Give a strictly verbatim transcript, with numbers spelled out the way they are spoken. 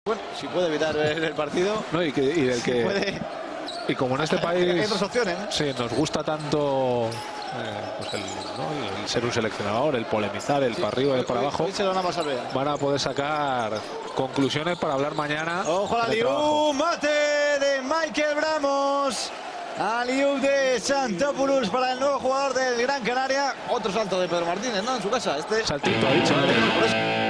Bueno, si puede evitar ver el partido. No, y, que, y del si que. Puede... Y como en este país. Hay otras opciones, ¿no? Sí, nos gusta tanto. Eh, pues el, ¿no? el ser un seleccionador, el polemizar, el sí, para arriba y el para hoy, abajo. Hoy se lo van a pasar bien. Van a poder sacar conclusiones para hablar mañana. Ojo al Ooop, mate de Michael Bramos. Ooop de Santopoulos para el nuevo jugador del Gran Canaria. Otro salto de Pedro Martínez, ¿no? En su casa. Este saltito ha dicho. Por eso...